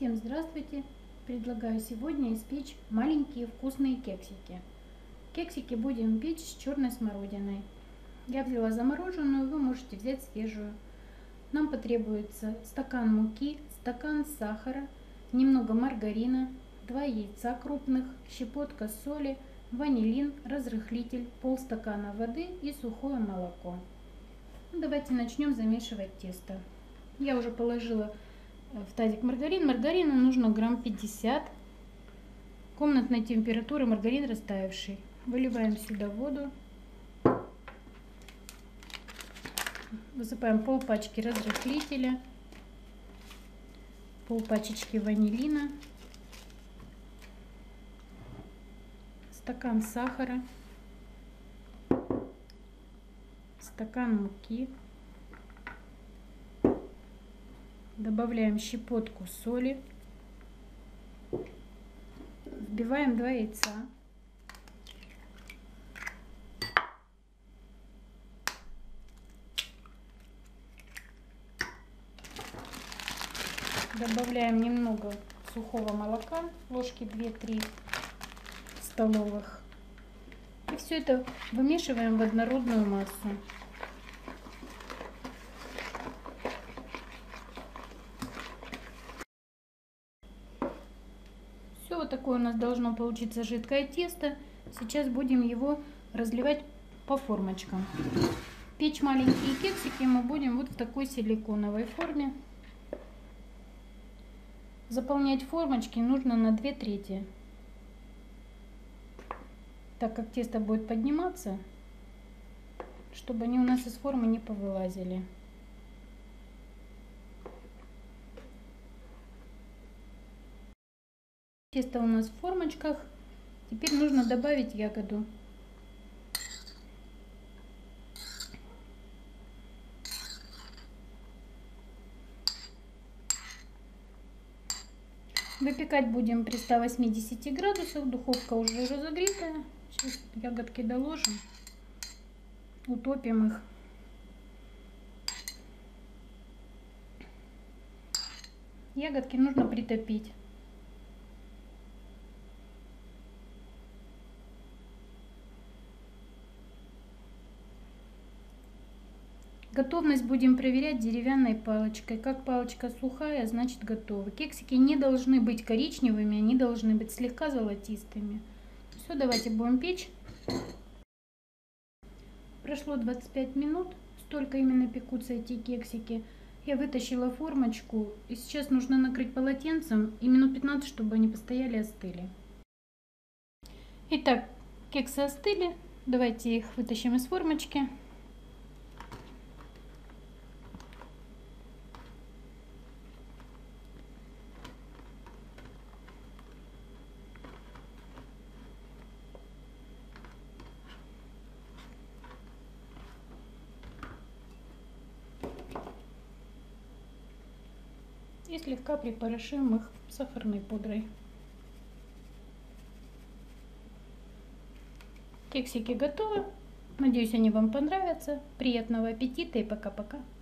Всем здравствуйте! Предлагаю сегодня испечь маленькие вкусные кексики. Кексики будем печь с черной смородиной. Я взяла замороженную, вы можете взять свежую. Нам потребуется стакан муки, стакан сахара, немного маргарина, 2 яйца крупных, щепотка соли, ванилин, разрыхлитель, полстакана воды и сухое молоко. Давайте начнем замешивать тесто. Я уже положила в тазик маргарин. Маргарину нужно грамм 50. Комнатной температуры маргарин растаявший. Выливаем сюда воду. Высыпаем полпачки разрыхлителя, полпачечки ванилина, стакан сахара, стакан муки. Добавляем щепотку соли. Взбиваем 2 яйца. Добавляем немного сухого молока, ложки 2-3 столовых. И все это вымешиваем в однородную массу. Все, вот такое у нас должно получиться жидкое тесто. Сейчас будем его разливать по формочкам. Печь маленькие кексики мы будем вот в такой силиконовой форме. Заполнять формочки нужно на 2/3, так как тесто будет подниматься, чтобы они у нас из формы не повылазили. Тесто у нас в формочках. Теперь нужно добавить ягоду. Выпекать будем при 180 градусах. Духовка уже разогретая. Сейчас ягодки доложим. Утопим их. Ягодки нужно притопить. Готовность будем проверять деревянной палочкой. Как палочка сухая, значит готовы. Кексики не должны быть коричневыми, они должны быть слегка золотистыми. Все, давайте будем печь. Прошло 25 минут, столько именно пекутся эти кексики. Я вытащила формочку, и сейчас нужно накрыть полотенцем и минут 15, чтобы они постояли, остыли. Итак, кексы остыли. Давайте их вытащим из формочки. И слегка припорошим их сахарной пудрой. Кексики готовы. Надеюсь, они вам понравятся. Приятного аппетита и пока-пока.